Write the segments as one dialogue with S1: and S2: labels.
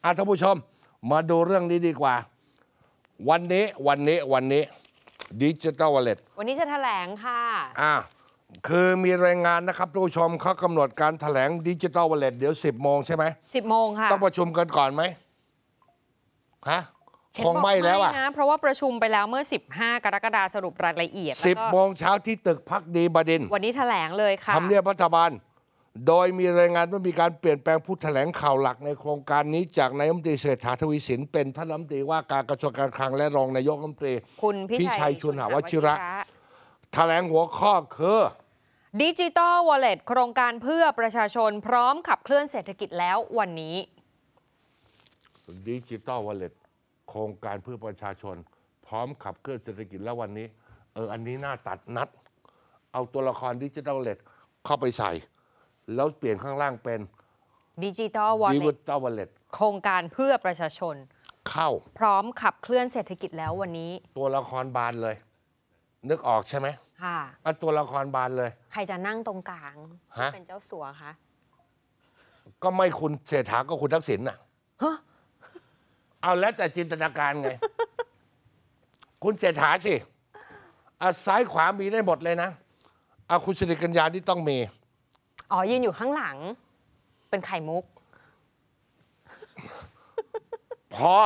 S1: ท่านผู้ชมมาดูเรื่องนี้ดีกว่าวันนี้ดิจิทัลวอลเล็ต
S2: วันนี้จะแถลงค่ะ
S1: คือมีรายงานนะครับท่านผู้ชมเขากำหนดการแถลงดิจิทัลวอลเล็ตเดี๋ยว10 โมงใช่ไหม
S2: 10 โมงค่ะ
S1: ต้องประชุมกันก่อนไหมคงไม่แล้ว
S2: นะเพราะว่าประชุมไปแล้วเมื่อ15 กรกฎาคมสรุปรายละเอียด
S1: 10 โมงเช้าที่ตึกพักดีบดินทร์
S2: วันนี้แถลงเลยค่ะ
S1: ทำเนียบรัฐบาลโดยมีรายงานว่ามีการเปลี่ยนแปลงผู้แถลงข่าวหลักในโครงการนี้จากนายกรัฐมนตรีเศรษฐาทวีสินเป็นท่านรัฐมนตรีว่าการกระทรวงการคลังและรองนายกรัฐมนตรี
S2: คุณพิชัยชุนหวชิระ
S1: แถลงหัวข้อคือ
S2: ดิจิทัลวอลเล็ตโครงการเพื่อประชาชนพร้อมขับเคลื่อนเศรษฐกิจแล้ววันนี้
S1: ดิจิทัลวอลเล็ตโครงการเพื่อประชาชนพร้อมขับเคลื่อนเศรษฐกิจแล้ววันนี้อันนี้น่าตัดนัดเอาตัวละครดิจิทัลวอลเล็ตเข้าไปใส่แล้วเปลี่ยนข้างล่างเป็น
S2: ดิจิทัลวอลเล็ตโครงการเพื่อประชาชน
S1: เข้า
S2: พร้อมขับเคลื่อนเศรษฐกิจแล้ววันนี้
S1: ตัวละครบานเลยนึกออกใช่ไหม
S2: ค่ะ
S1: ตัวละครบานเลย
S2: ใครจะนั่งตรงกลางเป็นเจ้าสัวคะ
S1: ก็ไม่คุณเศรษฐาก็คุณทักษิณน่ะเอาแล้วแต่จินตนาการไง คุณเศรษฐาสิซ้ายขวามีได้หมดเลยนะคุณสิริกัญญาที่ต้องมี
S2: ยืนอยู่ข้างหลังเป็นไข่มุก
S1: พอ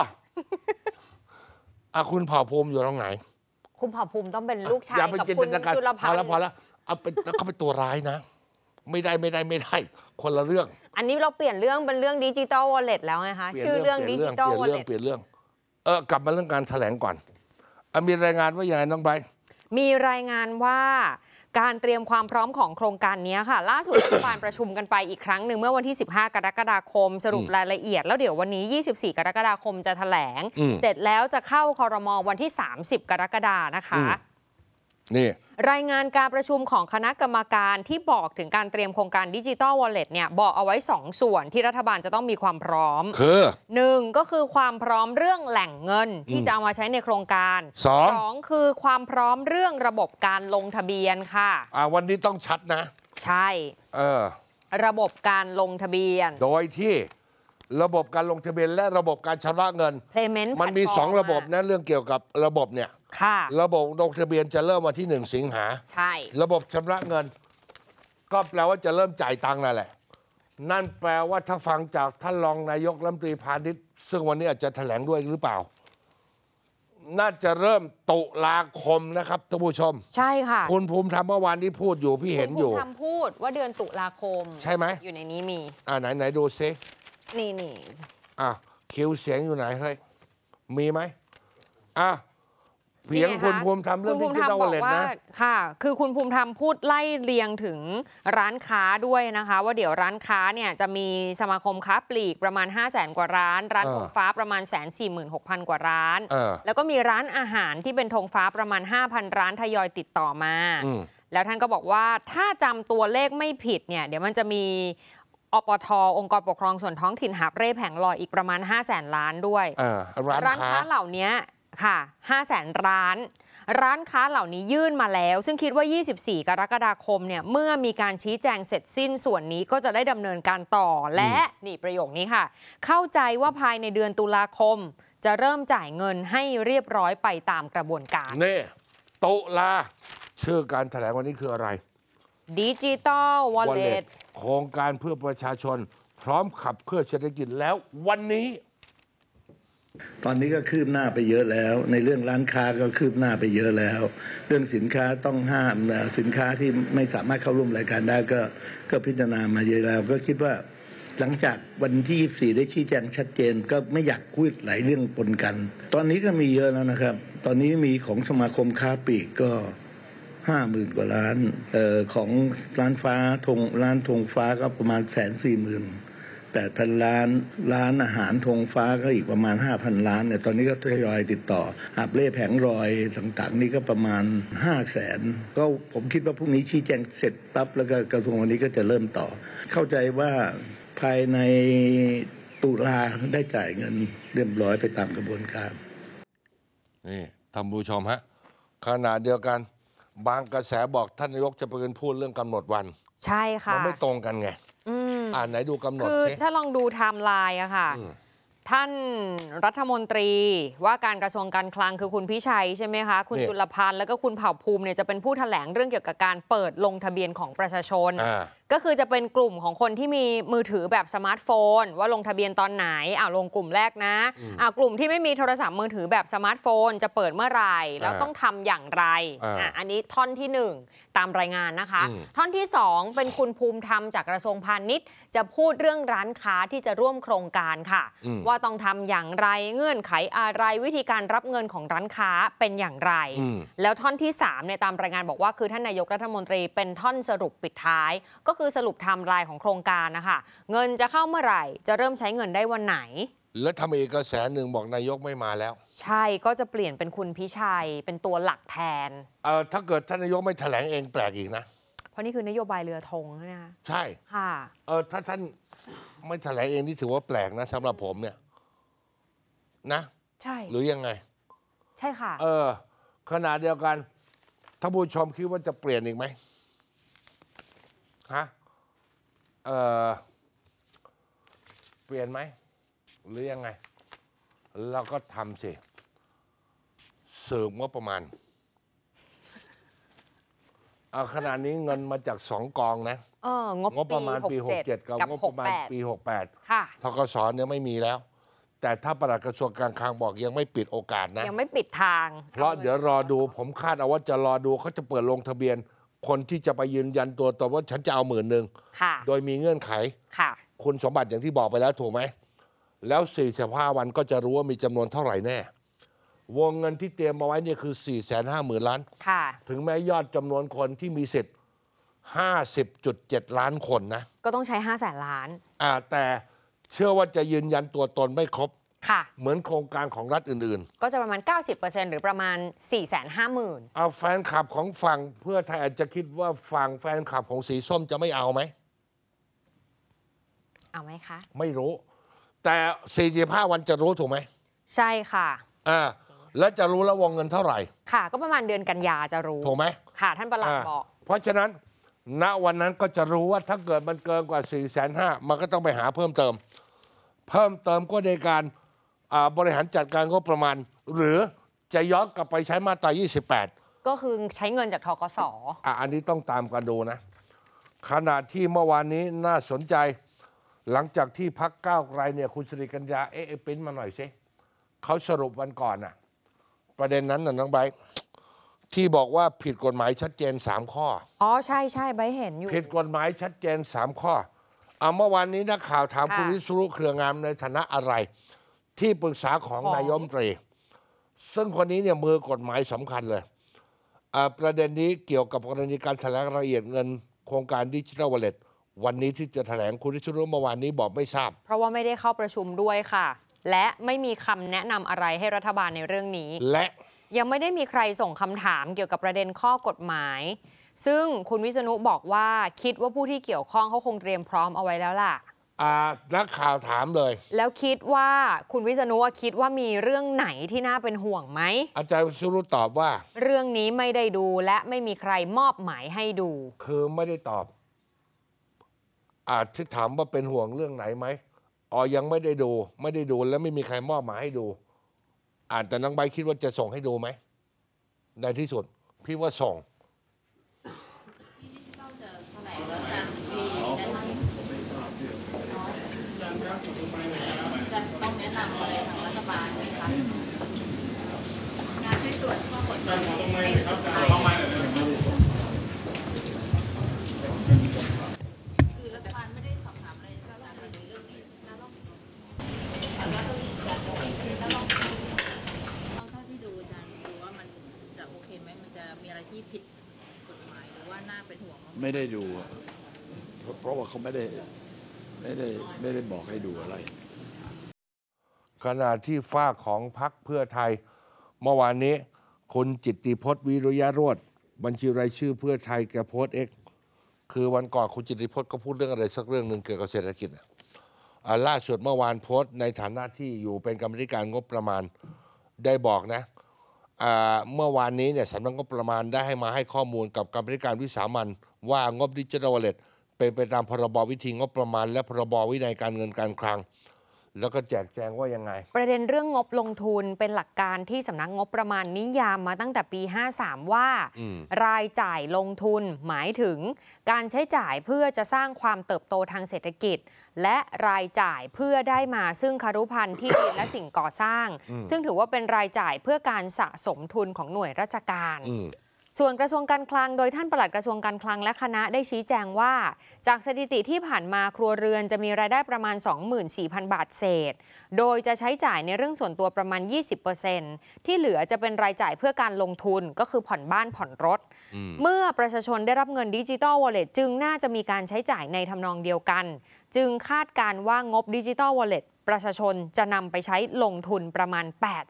S1: คุณเผ่าภูมิอยู่ตรงไหน
S2: คุณเผ่าภูมิต้องเป็นลูกชายกับคุณจุลพันธ์
S1: พอแล้วเขาเป็นตัวร้ายนะไม่ได้คนละเรื่อง
S2: อันนี้เราเปลี่ยนเรื่องเป็นเรื่องดิจิทัลวอลเล็ตแล้วไงคะชื่อเรื่องดิจิทัลวอลเล็ต
S1: เปลี่ยนเรื่องกลับมาเรื่องการแถลงก่อนมีรายงานว่าอย่างไรน้องใบ
S2: มีรายงานว่าการเตรียมความพร้อมของโครงการนี้ค่ะล่าสุดรัฐบาลประชุมกันไปอีกครั้งหนึ่งเมื่อวันที่15 กรกฎาคมสรุปรายละเอียดแล้วเดี๋ยววันนี้24 กรกฎาคมจะแถลงเสร็จแล้วจะเข้าครม.วันที่30 กรกฎาคมนะคะ
S1: นี่
S2: รายงานการประชุมของคณะกรรมการที่บอกถึงการเตรียมโครงการดิจิทัลวอลเล็ตเนี่ยบอกเอาไว้2 ส่วนที่รัฐบาลจะต้องมีความพร้อม
S1: คือ
S2: 1ก็คือความพร้อมเรื่องแหล่งเงินที่จะเอามาใช้ในโครงการ2คือความพร้อมเรื่องระบบการลงทะเบียนค่ะ
S1: วันนี้ต้องชัดนะ
S2: ใช่ระบบการลงทะเบียน
S1: โดยที่ระบบการลงทะเบียนและระบบการชำระเงิน
S2: Payment
S1: มันมี2ระบบนะเรื่องเกี่ยวกับระบบเนี่ยระบบลงทะเบียนจะเริ่มวันที่1 สิงหา
S2: ใช่
S1: ระบบชำระเงินก็แปลว่าจะเริ่มจ่ายตังค์นั่นแหละนั่นแปลว่าถ้าฟังจากท่านรองนายกรัฐมนตรีพาณิชย์ซึ่งวันนี้อาจจะแถลงด้วยหรือเปล่าน่าจะเริ่มตุลาคมนะครับท่านผู้ชม
S2: ใช่ค่ะ
S1: คุณภูมิธรรมเมื่อวานนี้พูดอยู่พี่เห็นอยู่
S2: คุณภูมิธรรมพูดว่าเดือนตุลาคม
S1: ใช่ไหม
S2: อยู่ในนี้มี
S1: ไหนดูซิ
S2: นี่
S1: คิวเสียงอยู่ไหนเฮ้ยมีไหมเพียงคุณภูมิธรรมเรื่องดิจิทัลวอลเล็ตนะ
S2: ค่ะคือคุณภูมิธรรมพูดไล่เรียงถึงร้านค้าด้วยนะคะว่าเดี๋ยวร้านค้าเนี่ยจะมีสมาคมค้าปลีกประมาณ 500,000 กว่าร้านธงฟ้าประมาณ 146,000 กว่าร้านแล้วก็มีร้านอาหารที่เป็นธงฟ้าประมาณ 5,000 ร้านทยอยติดต่อมาแล้วท่านก็บอกว่าถ้าจำตัวเลขไม่ผิดเนี่ยเดี๋ยวมันจะมีอปท.องค์กรปกครองส่วนท้องถิ่นหาบเร่แผงลอยอีกประมาณ 500,000 ล้านด้วยร้านค้าเหล่านี้ค่ะ 500,000 ร้านค้าเหล่านี้ยื่นมาแล้วซึ่งคิดว่า24 กรกฎาคมเนี่ยเมื่อมีการชี้แจงเสร็จสิ้นส่วนนี้ก็จะได้ดำเนินการต่อและนี่ประโยคนี้ค่ะเข้าใจว่าภายในเดือนตุลาคมจะเริ่มจ่ายเงินให้เรียบร้อยไปตามกระบวนการ
S1: นี่ตุลาชื่อการแถลงวันนี้คืออะไร
S2: ดิจิทัลวอลเล็ต
S1: โครงการเพื่อประชาชนพร้อมขับเคลื่อนเศรษฐกิจแล้ววันนี้
S3: ตอนนี้ก็คืบหน้าไปเยอะแล้วในเรื่องร้านค้าก็คืบหน้าไปเยอะแล้วเรื่องสินค้าต้องห้ามสินค้าที่ไม่สามารถเข้าร่วมรายการได้ก็พิจารณามาเยอะแล้วก็คิดว่าหลังจากวันที่24ได้ชี้แจงชัดเจนก็ไม่อยากพูดหลายเรื่องปนกันตอนนี้ก็มีเยอะแล้วนะครับตอนนี้มีของสมาคมค้าปลีกก็50,000 กว่าล้านของร้านธงฟ้าก็ประมาณ140,000-8,000 ล้านร้านอาหารธงฟ้าก็อีกประมาณ 5,000 ล้านเนี่ยตอนนี้ก็ทยอยติดต่ออาบเล่แผงรอยต่างๆนี่ก็ประมาณ 500,000 ก็ผมคิดว่าพรุ่งนี้ชี้แจงเสร็จปั๊บแล้วก็กระทรวงวันนี้ก็จะเริ่มต่อเข้าใจว่าภายในตุลาได้จ่ายเงินเรียบร้อยไปตามกระบวนการ
S1: นี่ท่านผู้ชมฮะขณะเดียวกันบางกระแสบอกท่านนายกจะไปพูดเรื่องกำหนดวัน
S2: ใช่ค่ะ
S1: มันไม่ตรงกันไงไหนดูกำหนด
S2: คือถ้าลองดูไทม์ไลน์อะค่ะท่านรัฐมนตรีว่าการกระทรวงการคลังคือคุณพิชัยใช่ไหมคะคุณจุลพันธ์แล้วก็คุณเผ่าภูมิเนี่ยจะเป็นผู้แถลงเรื่องเกี่ยวกับการเปิดลงทะเบียนของประชาชนก็คือจะเป็นกลุ่มของคนที่มีมือถือแบบสมาร์ทโฟนว่าลงทะเบียนตอนไหนลงกลุ่มแรกนะกลุ่มที่ไม่มีโทรศัพท์มือถือแบบสมาร์ทโฟนจะเปิดเมื่อไหร่แล้วต้องทำอย่างไรอันนี้ท่อนที่1ตามรายงานนะคะท่อนที่2เป็นคุณภูมิธรรมจากกระทรวงพาณิชย์จะพูดเรื่องร้านค้าที่จะร่วมโครงการค่ะว่าต้องทำอย่างไรเงื่อนไขอะไรวิธีการรับเงินของร้านค้าเป็นอย่างไรแล้วท่อนที่3เนี่ยตามรายงานบอกว่าคือท่านนายกรัฐมนตรีเป็นท่อนสรุปปิดท้ายก็คือสรุปไทม์ไลน์ของโครงการนะคะเงินจะเข้าเมื่อไหร่จะเริ่มใช้เงินได้วันไหน
S1: แล้วทำเอกสารหนึ่งบอกนายกไม่มาแล้ว
S2: ใช่ก็จะเปลี่ยนเป็นคุณพิชัยเป็นตัวหลักแทน
S1: ถ้าเกิดท่านนายกไม่แถลงเองแปลกอีกนะ
S2: เพราะนี่คือนโยบายเรือธงใช่ไหมคะ
S1: ใช่
S2: ค่ะ
S1: ถ้าท่านไม่แถลงเองนี่ถือว่าแปลกนะสำหรับผมเนี่ยนะ
S2: ใช่
S1: หรือยังไง
S2: ใช่ค่ะ
S1: ขณะเดียวกันท่านผู้ชมคิดว่าจะเปลี่ยนอีกไหมฮะเปลี่ยนไหมหรือยังไงเราก็ทำสิเสริมงบประมาณขณะนี้เงินมาจาก2 กองนะ
S2: งบ
S1: ประมาณปี67กับงบประมาณปี68
S2: ค่ะ
S1: ธกสเนี่ยไม่มีแล้วแต่ถ้าปลัดกระทรวงการคลังบอกยังไม่ปิดโอกาสนะ
S2: ยังไม่ปิดทาง
S1: เพราะเดี๋ยวรอดูผมคาดเอาว่าจะรอดูเขาจะเปิดลงทะเบียนคนที่จะไปยืนยันตัวตนว่าฉันจะเอา10,000โดยมีเงื่อนไขคุณสมบัติอย่างที่บอกไปแล้วถูกไหมแล้ว45 วันก็จะรู้ว่ามีจำนวนเท่าไหร่แน่วงเงินที่เตรียมมาไว้เนี่ยคือ 450,000 ล้านถึงแม้ยอดจำนวนคนที่มีสิทธิ์ 50.7 ล้านคนนะ
S2: ก็ต้องใช้500,000 ล้าน
S1: แต่เชื่อว่าจะยืนยันตัวตนไม่ครบเหมือนโครงการของรัฐอื่น
S2: ๆก็จะประมาณ 90% หรือประมาณ 450,000
S1: แฟนคลับของฝั่งเพื่อไทยอาจจะคิดว่าฝั่งแฟนคลับของสีส้มจะไม่เอาไหม
S2: เอาไหมคะ
S1: ไม่รู้แต่45 วันจะรู้ถูกไหม
S2: ใช่ค่ะ
S1: แล้วจะรู้แล้ววงเงินเท่าไหร่
S2: ค่ะก็ประมาณเดือนกันยาจะรู้
S1: ถูกไหม
S2: ค่ะท่านปลัดบอก
S1: เพราะฉะนั้นณวันนั้นก็จะรู้ว่าถ้าเกิดมันเกินกว่า 450,000 มันก็ต้องไปหาเพิ่มเติมก็ในการบริหารจัดการงบประมาณหรือจะย้อนกลับไปใช้มาตรา28
S2: ก็คือใช้เงินจากธกส.
S1: อันนี้ต้องตามกันดูนะขณะที่เมื่อวานนี้น่าสนใจหลังจากที่พรรคก้าวไกลเนี่ยคุณสิริกัญญาปริ้นมาหน่อยสิเขาสรุปวันก่อนน่ะประเด็นนั้นน่ะน้องไบร์ทที่บอกว่าผิดกฎหมายชัดเจน3 ข้อ
S2: ใช่ใบเห็นอยู่
S1: ผิดกฎหมายชัดเจน3 ข้อเมื่อวานนี้นักข่าวถามคุณวิศรุเครืองามในฐานะอะไรที่ปรึกษาของนายกรัฐมนตรีซึ่งคนนี้เนี่ยมือกฎหมายสำคัญเลยประเด็นนี้เกี่ยวกับกรณีการแถลงรายละเอียดเงินโครงการดิจิทัลวอลเล็ตวันนี้ที่จะแถลงคุณวิศรุเมื่อวานนี้บอกไม่ทราบ
S2: เพราะว่าไม่ได้เข้าประชุมด้วยค่ะและไม่มีคำแนะนำอะไรให้รัฐบาลในเรื่องนี้
S1: และ
S2: ยังไม่ได้มีใครส่งคำถามเกี่ยวกับประเด็นข้อกฎหมายซึ่งคุณวิษณุบอกว่าคิดว่าผู้ที่เกี่ยวข้องเขาคงเตรียมพร้อมเอาไว้แล้วล่ะ
S1: นักข่าวถามเลย
S2: แล้วคิดว่าคุณวิษณุคิดว่ามีเรื่องไหนที่น่าเป็นห่วงไหม
S1: อาจารย์วิษณุตอบว่า
S2: เรื่องนี้ไม่ได้ดูและไม่มีใครมอบหมายให้ดู
S1: คือไม่ได้ตอบที่ถามว่าเป็นห่วงเรื่องไหนไหมยังไม่ได้ดูและไม่มีใครมอบหมายให้ดูแต่น้องใบคิดว่าจะส่งให้ดูไหมในที่สุดพี่ว่าส่ง
S4: จะต้องแนะนำอะไรทางรัฐบาลไหมคะงานให้ตรวจข้อกฎหมายคือรัฐบาลไม่ได้สอบถามอะไรก็ตามในเรื่องนี้แล้วลองเท่าที่ดูอาจารย์ดูว่ามันจะโอเคไหมมันจะมีอะไรที่ผิดกฎหมายหรือว่าน่าเป็นห่วง
S5: ไม่ได้ดูเพราะว่าเขาไม่ได้บอกให้ดูอะไร
S1: ขณะที่ฝ้าของพรรคเพื่อไทยเมื่อวานนี้คุณจิตติพจน์วิริยะโรจน์บัญชีรายชื่อเพื่อไทยแกโพสต์คือวันก่อนคุณจิตติพจน์ก็พูดเรื่องอะไรสักเรื่องหนึ่งเกี่ยวกับเศรษฐกิจล่าสุดเมื่อวานโพสต์ในฐานะที่อยู่เป็นกรรมธิการงบประมาณได้บอกนะเมื่อวานนี้เนี่ยสำนักงบประมาณได้ให้ข้อมูลกับกรรมธิการวิสามัญว่างบดิจิทัลวอลเล็ตเป็นไปตามพรบวิธีงบประมาณและพรบวินัยการเงินการคลังแล้วก็แจกแจงว่ายังไง
S2: ประเด็นเรื่องงบลงทุนเป็นหลักการที่สำนักงบประมาณนิยามมาตั้งแต่ปี 53 ว่า รายจ่ายลงทุนหมายถึงการใช้จ่ายเพื่อจะสร้างความเติบโตทางเศรษฐกิจ และรายจ่ายเพื่อได้มาซึ่งคฤภัณฑ์ที่ดินและสิ่งก่อสร้าง ซึ่งถือว่าเป็นรายจ่ายเพื่อการสะสมทุนของหน่วยราชการส่วนกระทรวงการคลังโดยท่านปลัดกระทรวงการคลังและคณะได้ชี้แจงว่าจากสถิติที่ผ่านมาครัวเรือนจะมีรายได้ประมาณ 24,000 บาทเศษโดยจะใช้จ่ายในเรื่องส่วนตัวประมาณ 20% ที่เหลือจะเป็นรายจ่ายเพื่อการลงทุนก็คือผ่อนบ้านผ่อนรถเมื่อประชาชนได้รับเงินดิจิทัลวอลเล็ตจึงน่าจะมีการใช้จ่ายในทำนองเดียวกันจึงคาดการณ์ว่างบดิจิทัลวอลเล็ตประชาชนจะนำไปใช้ลงทุนประมาณ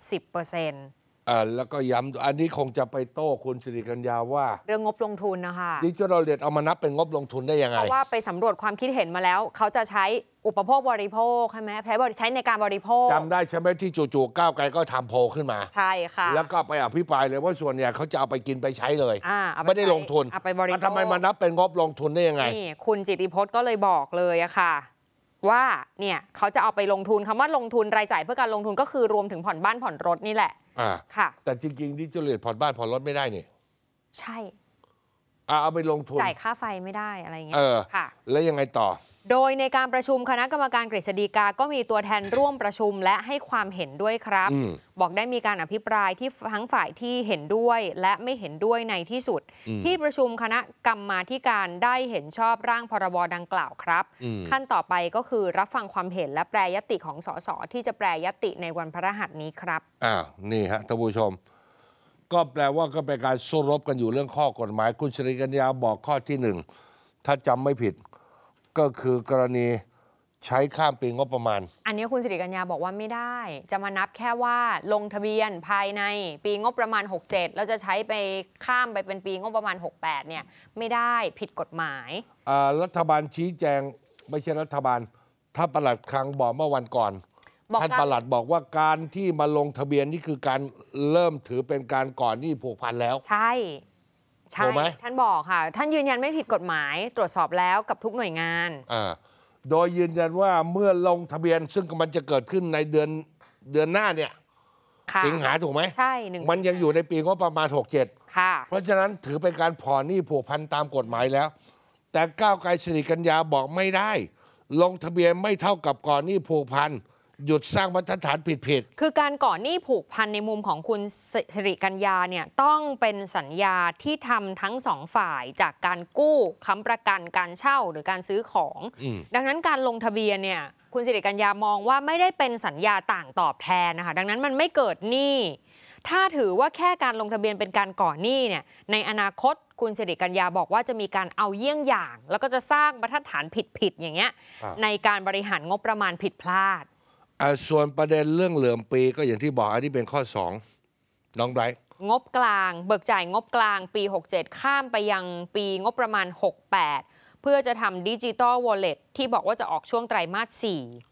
S2: 80%
S1: แล้วก็ย้ำอันนี้คงจะไปโต้คุณสิริกัญญาว่า
S2: เรื่องงบลงทุนนะคะ
S1: ดิจิทัลวอลเล็ตเอามานับเป็นงบลงทุนได้ยังไง
S2: เพราะว่าไปสำรวจความคิดเห็นมาแล้วเขาจะใช้อุปโภคบริโภคใช่ไหมใช้ในการบริโภค
S1: จำได้ใช่ไหมที่จู่ๆก้าวไกลก็ทำโพลขึ้นมา
S2: ใช่ค่ะ
S1: แล้วก็ไปอภิปรายเลยว่าส่วนใหญ่เขาจะเอาไปกินไปใช้เลยไม่ได้ลงทุน
S2: เอาไปบริโภค
S1: ทำไมมานับเป็นงบลงทุนได้ยังไง
S2: นี่คุณจิตติพจน์ก็เลยบอกเลยอะค่ะว่าเนี่ยเขาจะเอาไปลงทุนคำว่าลงทุนรายจ่ายเพื่อการลงทุนก็คือรวมถึงผ่อนบ้านผ่อนรถนี่แหละค่ะ
S1: แต่จริงๆดิจิทัลวอลเล็ตผ่อนบ้านผ่อนรถไม่ได้นี่
S2: ใช่
S1: เอาไปลงทุน
S2: จ่ายค่าไฟไม่ได้อะไรเงี้ยค่ะ
S1: แล้วยังไงต่อ
S2: โดยในการประชุมคณะกรรมการกฤษฎีกาก็มีตัวแทนร่วมประชุมและให้ความเห็นด้วยครับบอกได้มีการอภิปรายที่ทั้งฝ่ายที่เห็นด้วยและไม่เห็นด้วยในที่สุดที่ประชุมคณะกรรมาธิการได้เห็นชอบร่างพรบดังกล่าวครับขั้นต่อไปก็คือรับฟังความเห็นและแปรยติของสสที่จะแปรยติในวันพฤหัสนี้ครับ
S1: นี่ฮะท่านผู้ชมก็แปลว่าก็เป็นการสู้รบกันอยู่เรื่องข้อกฎหมายคุณสิริกัญญาบอกข้อที่1ถ้าจำไม่ผิดก็คือกรณีใช้ข้ามปีงบประมาณ
S2: อันนี้คุณสิริกัญญาบอกว่าไม่ได้จะมานับแค่ว่าลงทะเบียนภายในปีงบประมาณ67แล้วจะใช้ไปข้ามไปเป็นปีงบประมาณ68เนี่ยไม่ได้ผิดกฎหมาย
S1: รัฐบาลชี้แจงไม่ใช่รัฐบาลถ้าปลัดคลังบอกเมื่อวันก่อนท่านปลัดบอกว่าการที่มาลงทะเบียนนี่คือการเริ่มถือเป็นการก่อนหนี้ผูกพันแล้ว
S2: ใช่ท่านบอกค่ะท่านยืนยันไม่ผิดกฎหมายตรวจสอบแล้วกับทุกหน่วยงาน
S1: โดยยืนยันว่าเมื่อลงทะเบียนซึ่งมันจะเกิดขึ้นในเดือนหน้าเนี่ยสิงหาถูกไหม
S2: ใช่
S1: มันยังอยู่ในปีงบประมาณ67
S2: ค่ะ
S1: เพราะฉะนั้นถือเป็นการผ่อนหนี้ผูกพันตามกฎหมายแล้วแต่ก้าวไกลสิริกัญญาบอกไม่ได้ลงทะเบียนไม่เท่ากับก่อนหนี้ผูกพันหยุดสร้างบรรทัดฐานผิด
S2: คือการก่อนหนี้ผูกพันในมุมของคุณสิริกัญญาเนี่ยต้องเป็นสัญญาที่ทำทั้งสองฝ่ายจากการกู้ค้ำประกันการเช่าหรือการซื้อของดังนั้นการลงทะเบียนเนี่ยคุณสิริกัญญามองว่าไม่ได้เป็นสัญญาต่างตอบแทนนะคะดังนั้นมันไม่เกิดหนี้ถ้าถือว่าแค่การลงทะเบียนเป็นการก่อนหนี้เนี่ยในอนาคตคุณสิริกัญญาบอกว่าจะมีการเอาเยี่ยงอย่างแล้วก็จะสร้างบรรทัดฐานผิดอย่างเงี้ยในการบริหารงบประมาณผิดพลาด
S1: ส่วนประเด็นเรื่องเหลื่อมปีก็อย่างที่บอกอันนี้เป็นข้อ2น้องไบรท์
S2: งบกลางเบิกจ่ายงบกลางปี67ข้ามไปยังปีงบประมาณ68เพื่อจะทำดิจิตอลวอลเล็ตที่บอกว่าจะออกช่วงไตรมาส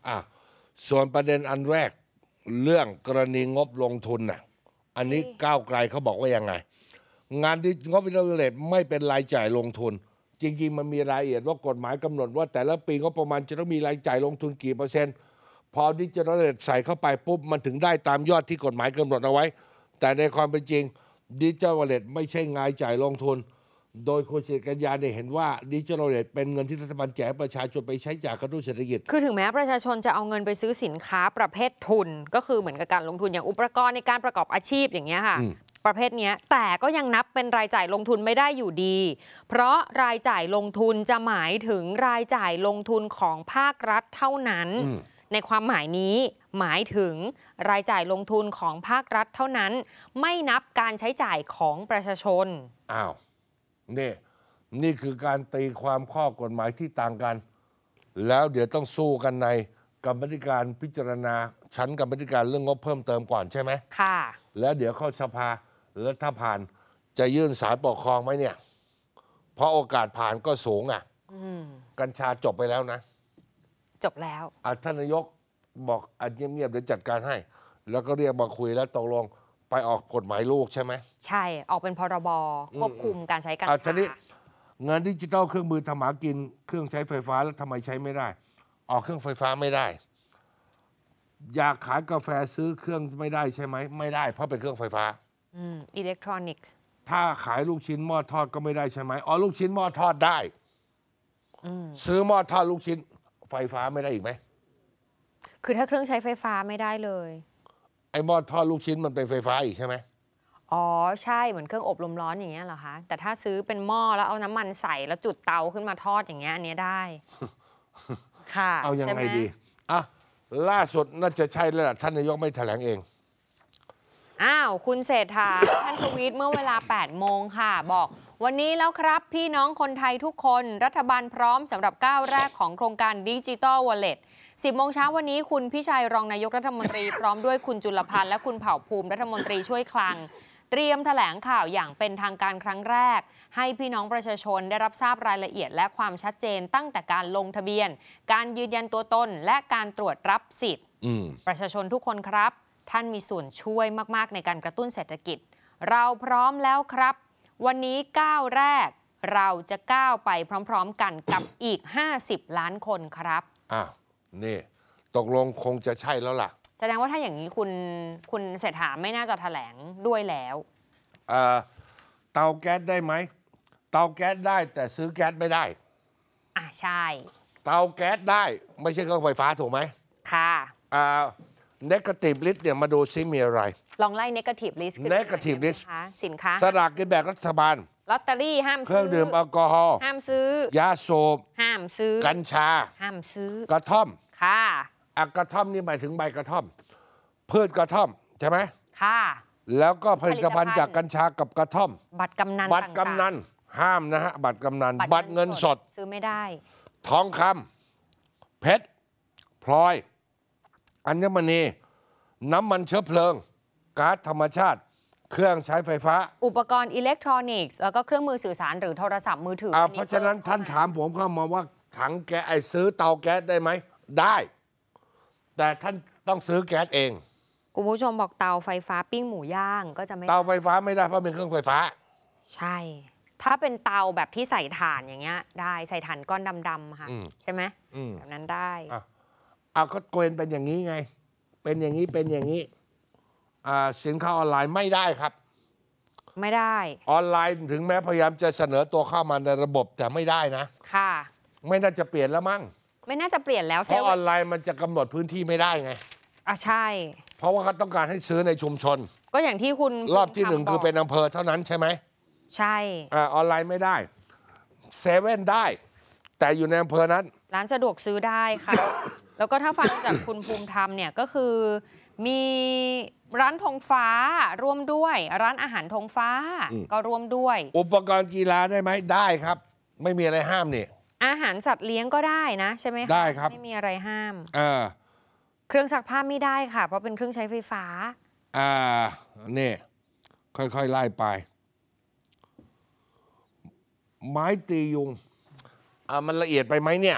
S1: 4ส่วนประเด็นอันแรกเรื่องกรณีงบลงทุนอันนี้ก้าวไกลเขาบอกว่ายังไงงานงบดิจิตอลวอลเล็ตไม่เป็นรายจ่ายลงทุนจริงๆมันมีรายละเอียดว่ากฎหมายกำหนดว่าแต่ละปีงบประมาณจะต้องมีรายจ่ายลงทุนกี่เปอร์เซ็นต์พอดิจิทัลวอลเล็ตใส่เข้าไปปุ๊บมันถึงได้ตามยอดที่กฎหมายกำหนดเอาไว้แต่ในความเป็นจริงดิจิทัลวอลเล็ตไม่ใช่งานจ่ายลงทุนโดยคุณสิริกัญญาได้เห็นว่าดิจิทัลวอลเล็ตเป็นเงินที่รัฐบาลแจกประชาชนไปใช้จ่ายกระตุ้นเศรษฐกิจ
S2: คือถึงแม้ประชาชนจะเอาเงินไปซื้อสินค้าประเภททุนก็คือเหมือนกับการลงทุนอย่างอุปกรณ์ในการประกอบอาชีพอย่างเงี้ยค่ะประเภทนี้แต่ก็ยังนับเป็นรายจ่ายลงทุนไม่ได้อยู่ดีเพราะรายจ่ายลงทุนจะหมายถึงรายจ่ายลงทุนของภาครัฐเท่านั้นในความหมายนี้หมายถึงรายจ่ายลงทุนของภาครัฐเท่านั้นไม่นับการใช้จ่ายของประชาชน
S1: นี่คือการตีความข้อกฎหมายที่ต่างกันแล้วเดี๋ยวต้องสู้กันในกรรมาธิการพิจารณาชั้นกรรมาธิการเรื่องงบเพิ่มเติมก่อนใช่ไหม
S2: ค่ะ
S1: แล้วเดี๋ยวเข้าสภาแล้วถ้าผ่านจะยื่นศาลปกครองไหมเนี่ยเพราะโอกาสผ่านก็สูงกัญชาจบไปแล้วนะ
S2: จบแล้ว
S1: ท่านนายกบอกเงียบๆเดี๋ยวจัดการให้แล้วก็เรียกมาคุยแล้วตกลงไปออกกฎหมายลูกใช่ไหม
S2: ใช่ออกเป็นพรบควบคุมการใช้กัญชา
S1: เงินดิจิทัลเครื่องมือทำหากินเครื่องใช้ไฟฟ้าแล้วทำไมใช้ไม่ได้ออกเครื่องไฟฟ้าไม่ได้อยากขายกาแฟซื้อเครื่องไม่ได้ใช่ไหมไม่ได้เพราะเป็นเครื่องไฟฟ้า
S2: อิเล็กทรอนิกส์
S1: ถ้าขายลูกชิ้นหม้อทอดก็ไม่ได้ใช่ไหมอ๋อลูกชิ้นหม้อทอดได้ซื้อหม้อทอดลูกชิ้นไฟฟ้าไม่ได้อีกไหม
S2: คือถ้าเครื่องใช้ไฟฟ้าไม่ได้เลย
S1: ไอ้หม้อทอดลูกชิ้นมันเป็นไฟฟ้าอีกใช่ไหม
S2: อ๋อใช่เหมือนเครื่องอบลมร้อนอย่างเงี้ยเหรอคะแต่ถ้าซื้อเป็นหม้อแล้วเอาน้ำมันใส่แล้วจุดเตาขึ้นมาทอดอย่างเงี้ยอันเนี้ยได้ ค่ะ
S1: เอายัง
S2: ใช่ห
S1: ไง
S2: ม
S1: ดีอ่ะล่าสุดน่าจะใช่แล้วล่ะท่านนายกไม่แถลงเอง
S2: อ้าวคุณเศรษฐา ท่านทวีตเมื่อเวลา 8 โมงค่ะ บอกวันนี้แล้วครับพี่น้องคนไทยทุกคนรัฐบาลพร้อมสำหรับก้าวแรกของโครงการดิจิทัลวอลเล็ต 10 โมงเช้าวันนี้คุณพิชัยรองนายกรัฐมนตรี พร้อมด้วยคุณจุลพันธ์และคุณเผ่าภูมิรัฐมนตรีช่วยคลัง เตรียมแถลงข่าวอย่างเป็นทางการครั้งแรก ให้พี่น้องประชาชนได้รับทราบรายละเอียดและความชัดเจนตั้งแต่การลงทะเบียน การยืนยันตัวตนและการตรวจรับสิทธิ์ ประชาชนทุกคนครับ ท่านมีส่วนช่วยมากๆในการกระตุ้นเศรษฐกิจ เราพร้อมแล้วครับ วันนี้ก้าวแรกเราจะก้าวไปพร้อมๆกันกับอีก 50 ล้านคนครับ
S1: อ้าวนี่ตกลงคงจะใช่แล้วล่ะ
S2: แสดงว่าถ้าอย่างนี้คุณเศรษฐาไม่น่าจะแถลงด้วยแล้ว
S1: เตาแก๊สได้ไหมเตาแก๊สได้แต่ซื้อแก๊สไม่ได้
S2: ใช่
S1: เตาแก๊สได้ไม่ใช่เครื่องไฟฟ้าถูกไหม
S2: ค่ะ
S1: negative list เนี่ยมาดูซิมีอะไร
S2: ลองไล่ negative list ขึ้นมา
S1: negative
S2: หน่อย
S1: list
S2: ได้ไหมคะสินค้า
S1: สลากกินแบ่งรัฐบาล
S2: ลอตเตอรี่ห้าม
S1: เครื่องดื่มแอลกอฮอล์
S2: ห้ามซื้อ
S1: ยาสูบ
S2: ห้ามซื้อ
S1: กัญชา
S2: ห้ามซื้อ
S1: กระท่อม
S2: ค่ะ
S1: กระท่อมนี่หมายถึงใบกระท่อม พืชกระท่อมใช่ไหม
S2: ค่ะ
S1: แล้วก็ผลิตภัณฑ์
S2: ผลิตภัณฑ์
S1: จากกัญชากับกระท่อม
S2: บัตรกำนัน
S1: บัตรกำนันห้ามนะฮะบัตรกำนัน
S2: ต่างๆ
S1: บัตรเงินสด
S2: ซื้อไม่ได้
S1: ทองคำเพชรพลอย อัญมณีน้ำมันเชื้อเพลิงก๊าซธรรมชาติ เครื่องใช้ไฟฟ้า
S2: อุปกรณ์อิเล็กทรอนิกส์แล้วก็เครื่องมือสื่อสารหรือโทรศัพท์มือถือ
S1: เพราะฉะนั้นท่านถามผมเข้ามาว่าถังแก๊สซื้อเตาแก๊สได้ไหมได้ แต่ท่านต้องซื้อแก๊สเอง
S2: คุณผู้ชมบอกเตาไฟฟ้าปิ้งหมูย่างก็จะไม่
S1: เตาไฟฟ้าไม่ได้เพราะเป็นเครื่องไฟฟ้า
S2: ใช่ ถ้าเป็นเตาแบบที่ใส่ถ่านอย่างเงี้ยได้ใส่ถ่านก้อนดำๆค่ะ ใช่ไหมแบบนั้นได้
S1: ก็เกณฑ์เป็นอย่างนี้ไง เป็นอย่างนี้เป็นอย่างนี้สินค้าออนไลน์ไม่ได้ครับ
S2: ไม่ได้
S1: ออนไลน์ถึงแม้พยายามจะเสนอตัวเข้ามาในระบบแต่ไม่ได้นะ
S2: ค่ะ
S1: ไม่น่าจะเปลี่ยนแล้วมั้ง
S2: ไม่น่าจะเปลี่ยนแล้ว
S1: เพราะออนไลน์มันจะกำหนดพื้นที่ไม่ได้ไง
S2: ใช่
S1: เพราะว่าเขาต้องการให้ซื้อในชุมชน
S2: ก็อย่างที่คุณ
S1: รอบที่หนึ่ง
S2: ภูมิธรรม
S1: คือเป็น
S2: บก
S1: อำเภอเท่านั้นใช่ไหม
S2: ใช่
S1: ออนไลน์ไม่ได้เซเว่นได้ แต่อยู่ในอำเภอนั้น
S2: ร้านสะดวกซื้อได้ค่ะ แล้วก็ถ้าฟังจากคุณภูมิธรรมเนี่ยก็คือมีร้านธงฟ้าร่วมด้วย ร้านอาหารธงฟ้าก็ร่วมด้วย
S1: อุปกรณ์กีฬาได้ไหมได้ครับ ไม่มีอะไรห้ามนี่
S2: อาหารสัตว์เลี้ยงก็ได้นะใช่ไหมคะ
S1: ได้ครับ
S2: ไม่มีอะไรห้าม
S1: อ่า
S2: เครื่องซักผ้าไม่ได้ค่ะ เพราะเป็นเครื่องใช้ไฟฟ้า
S1: นี่ค่อยๆไล่ไป ไม้ตียุงมันละเอียดไปไหมเนี่ย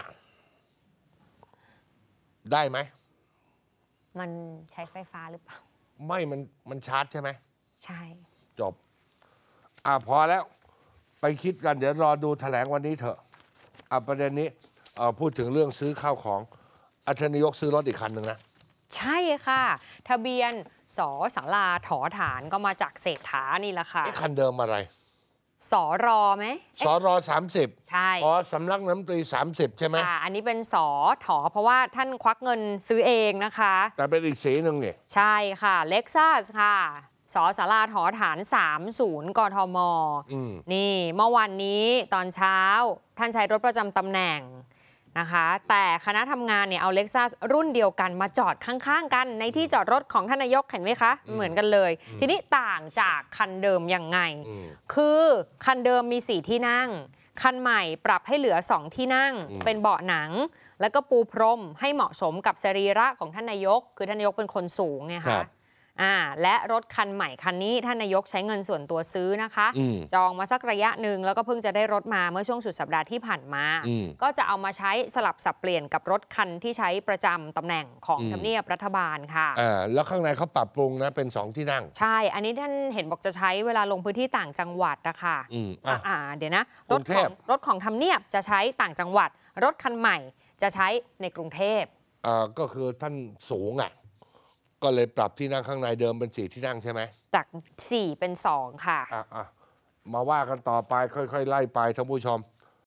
S1: ได้ไหม
S2: มันใช้ไฟฟ้าหรือเปล่า
S1: ไม่มันชาร์จใช่ไหม
S2: ใช่
S1: จบพอแล้วไปคิดกันเดี๋ยวรอดูแถลงวันนี้เถอะประเด็นนี้พูดถึงเรื่องซื้อข้าวของท่านนายกซื้อรถอีกคันหนึ่งนะ
S2: ใช่ค่ะ ทะเบียนสศาลาถอฐานก็มาจากเศรษฐานี่แหละค่ะ
S1: คันเดิมอะไร
S2: สรไหม
S1: สร30
S2: ใช่
S1: สำนักน้ำตรี30ใช่ไหม
S2: อันนี้เป็นสถเพราะว่าท่านควักเงินซื้อเองนะคะ
S1: แต่เป็นอีกสีหนึ่งนี่
S2: ใช่ค่ะเล็กซัสค่ะสศาลาถอฐาน 30 กทม นี่เมื่อวันนี้ตอนเช้าท่านใช้รถประจำตำแหน่งนะคะ แต่คณะทำงานเนี่ยเอาเล็กซัสรุ่นเดียวกันมาจอดข้างๆกันในที่จอดรถของท่านนายกเห็นไหมคะ เหมือนกันเลย ทีนี้ต่างจากคันเดิมยังไง คือคันเดิมมี4ที่นั่ง คันใหม่ปรับให้เหลือ2ที่นั่ง เป็นเบาะหนัง แล้วก็ปูพรมให้เหมาะสมกับสรีระของท่านนายก คือท่านนายกเป็นคนสูงไง
S1: ครั
S2: คะ
S1: บ
S2: และรถคันใหม่คันนี้ท่านนายกใช้เงินส่วนตัวซื้อนะคะ จองมาสักระยะหนึ่งแล้วก็เพิ่งจะได้รถมาเมื่อช่วงสุดสัปดาห์ที่ผ่านมา ก็จะเอามาใช้สลับสับเปลี่ยนกับรถคันที่ใช้ประจำตำแหน่งของทำเนียบรัฐบาลค่ะ
S1: แล้วข้างในเขาปรับปรุงนะเป็น2ที่นั่ง
S2: ใช่ อันนี้ท่านเห็นบอกจะใช้เวลาลงพื้นที่ต่างจังหวัดนะคะเดี๋ยวนะ
S1: กรุงเทพ
S2: รถของทำเนียบจะใช้ต่างจังหวัด รถคันใหม่จะใช้ในกรุงเทพ
S1: ก็คือท่านสูงก็เลยปรับที่นั่งข้างในเดิมเป็น4ที่นั่งใช่ไหม
S2: จาก 4 เป็น 2 ค่ะ
S1: มาว่ากันต่อไปค่อยๆไล่ไปท่านผู้ชม